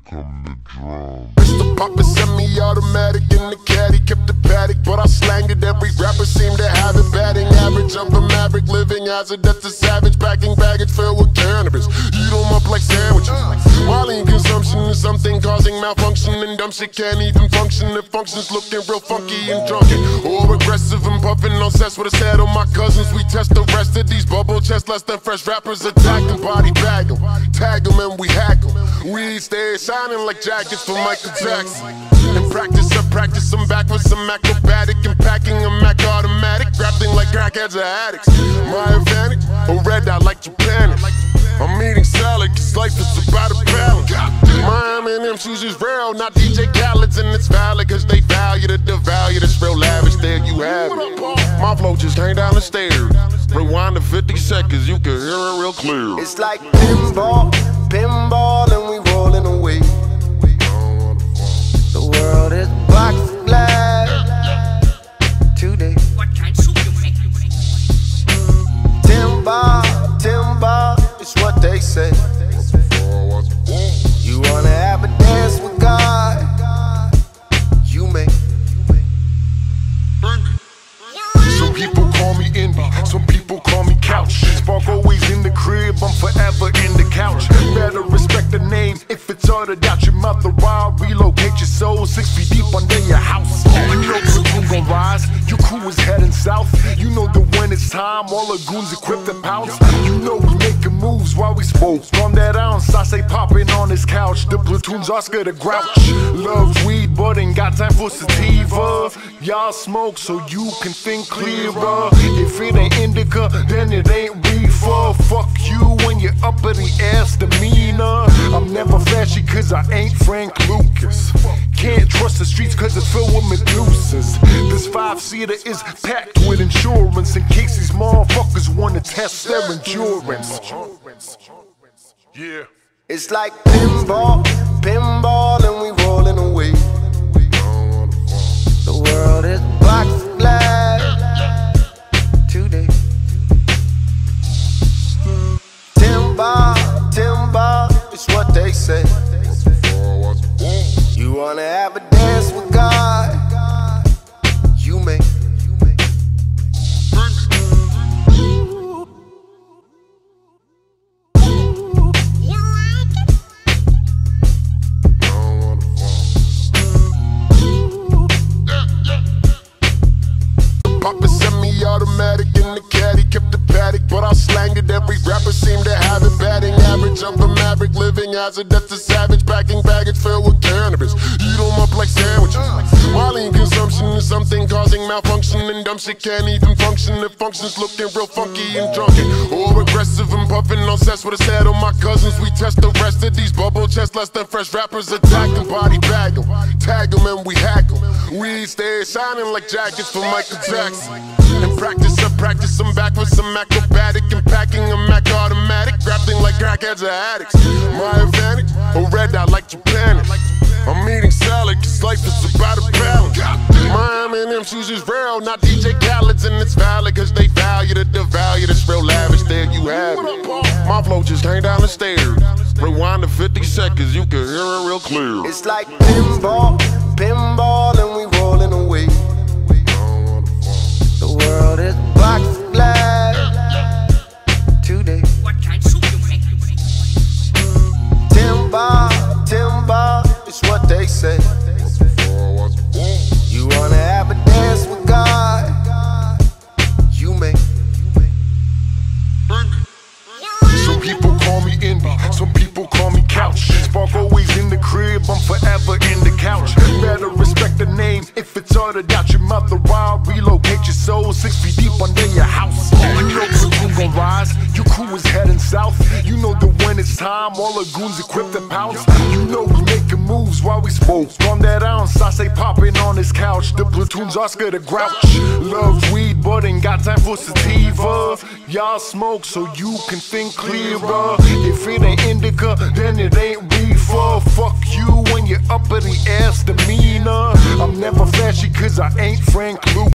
come the drum. Pistol poppin' semi-automatic in the caddy, kept the paddock, but I slang it. Every rapper seemed to have it. Batting average of a maverick, living as a death to savage, packing baggage filled with cannabis. Eat 'em up like sandwiches. While consumption is something causing malfunction, and dumb shit can't even function. It functions looking real funky and drunken, or aggressive and puffin' on sets with a set on my cousins. We test the rest of these bubble chests, less than fresh rappers attack them, body bag them, tag them and we hack them. We stay shining like jackets for Michael Jackson. In practice, I practice them back with some acrobatic and packing a Mac automatic, grappling like crackheads or addicts. My advantage, a red dot like Japan. I'm eating salad, cause life is about a balance. My M&M shoes is real, not DJ Khaled's, and it's valid, cause they value the value that's real lavish. There you have it. My flow just hang down the stairs. Rewind to 50 seconds, you can hear it real clear. It's like pinball, pinball, and we rolling away. The world is box glass today. What kind of soup you make? Timber, timber, it's what they say. You wanna have a dance with God, you may. Some people call me Envy, some people call me Couch. Spark always in the crib, I'm forever in the couch. Better respect the name if it's uttered out your mother. I'll relocate your soul 6 feet deep under your house. You know platoon gon' rise, your crew is heading south. You know that when it's time, all the goons equipped to pounce. You know we making moves while we smoke. From that ounce, I say popping on this couch. The platoon's Oscar the Grouch. Loves weed, but ain't got time for sativa. Y'all smoke so you can think clearer. If it ain't indica, then it ain't reefer. Fuck you when you're uppity ass demeanor. I'm never flashy cause I ain't Frank Lucas. Can't trust the streets cause it's filled with Medusas. This 5-seater is packed with insurance in case these motherfuckers wanna test their endurance. Yeah. It's like pinball, pinball, and we rolling away. The world is box glass today. Timber, timber, it's what they say. You wanna have a dance with God, you may. Poppin' semi-automatic in the caddy, kept the paddock, but I slang it. Every rapper seemed to have it. Batting average of a maverick, living as a death to savage, packing baggage filled with cannabis. Eat 'em up like sandwiches. While consumption is something causing malfunction, and dumb shit can't even function. It functions looking real funky and drunken, or aggressive and puffin' on sets with a set on my cousins. We test the rest of these bubble chests, less than fresh rappers attack them, body bag them, tag them and we hack them. We stay shining like jackets for Michael Jackson. In practice, I practice them back with some acrobatic and packing a Mac automatic, grappling like crackheads or addicts. My advantage, a red dot like Japan. I'm eating salad cause life is about a balance. My M&M shoes is real, not DJ Khaled's, and it's valid cause they value the value that's real lavish. There you have it. My flow just hang down the stairs. Rewind to 50 seconds, you can hear it real clear. It's like pinball, pinball, and we rolling away. The world is box glass today. What kind of soup you make? Timber, timber, it's what they say. You wanna have a dance with God, you may. Some people call me Envy, some people call me Couch. Spark always in the crib, I'm forever in the couch. Better respect the name if it's uttered out your mother. I'll relocate your soul 6 feet deep under your house. You know platoon gon' rise, your crew is heading south. You know that when it's time, all the goons equipped to pounce. You know we making moves while we smoke. From that ounce, I say popping on this couch. The platoon's Oscar the Grouch. Loves weed, but ain't got time for sativa. Y'all smoke so you can think clearer. If it ain't indica, then it ain't reefer. Fuck you when you're uppity ass demeanor. I'm never flashy cause I ain't Frank Lucas.